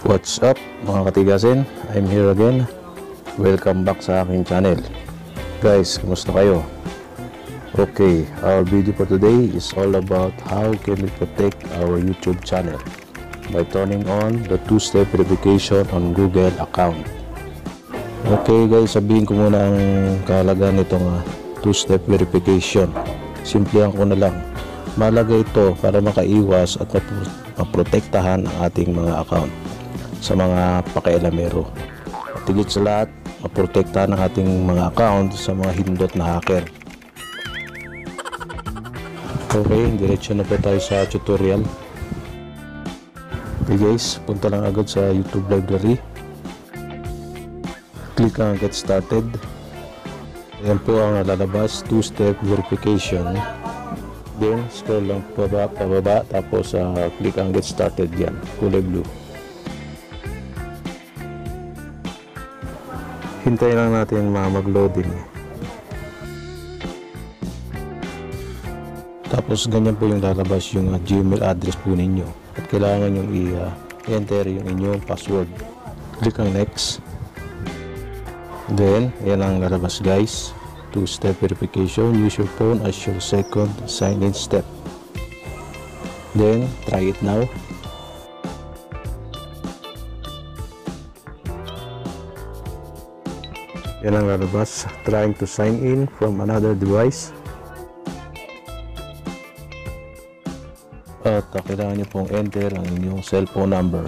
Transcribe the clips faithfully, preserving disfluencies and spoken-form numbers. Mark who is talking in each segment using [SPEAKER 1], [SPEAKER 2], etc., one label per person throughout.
[SPEAKER 1] What's up mga katigasin? I'm here again. Welcome back sa aking channel. Guys, kumusta kayo? Okay, our video for today is all about how can we protect our YouTube channel by turning on the two-step verification on Google account. Okay guys, sabihin ko muna ang kahalagaan nitong uh, two-step verification. Simplihan ko na lang. Mahalaga ito para makaiwas at maprotektahan ang ating mga account sa mga pakialamero. At higit sa lahat, maprotektahan ang ating mga account sa mga hindot na hacker. Okay, diretso na po tayo sa tutorial. Okay guys, punta lang agad sa YouTube library. Click ang Get Started. Ayan po ang lalabas, two-step verification. Then, scroll lang pababa, pababa tapos uh, click ang Get Started yan, kulay blue. Hintayin lang natin mag-loading. Tapos ganyan po yung lalabas yung uh, Gmail address po ninyo. At kailangan yung i-enter uh, yung inyong password. Click ang Next. Then, yan ang lalabas guys. Two-step verification. Use your phone as your second sign-in step. Then, try it now. Yan ang lalabas. Trying to sign in from another device. At uh, kailangan nyo pong enter ang inyong cellphone number.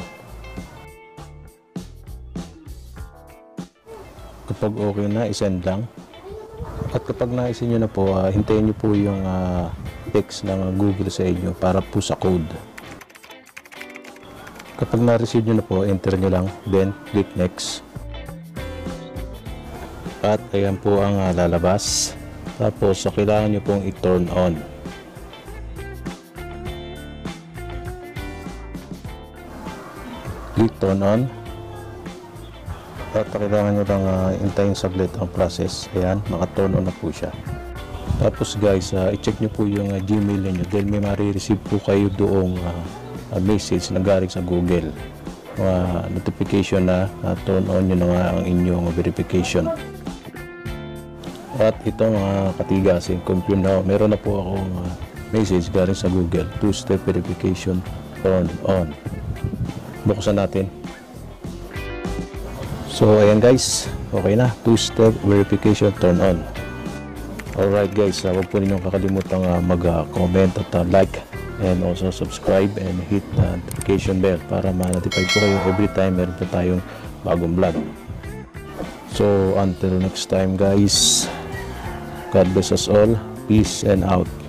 [SPEAKER 1] Kapag okay na, isend lang. At kapag na-isend nyo na po, uh, hintayin nyo po yung uh, text ng Google sa inyo para po sa code. Kapag na-receive nyo na po, enter nyo lang, then click next. At ayan po ang uh, lalabas. Tapos so, kailangan nyo pong i-turn on. Click turn on. At kailangan nyo lang uh, intayin saglit ang process. Ayan, naka-turn on na po siya. Tapos guys, uh, i-check nyo po yung uh, Gmail niyo dahil may marireceive po kayo doong uh, uh, message na galing sa Google. Uh, notification na uh, turn on nyo na nga ang inyong verification. At ito mga katigasin, confirm na meron na po akong uh, message galing sa Google, two-step verification turn on. Buksan natin. So ayan guys, okay na, two-step verification turn on. Alright guys, uh, huwag po ninyong kakalimutan uh, mag-comment uh, at uh, like and also subscribe and hit the notification bell para ma-notify po kayo every time meron po tayong bagong vlog. So until next time guys, God bless us all. Peace and out.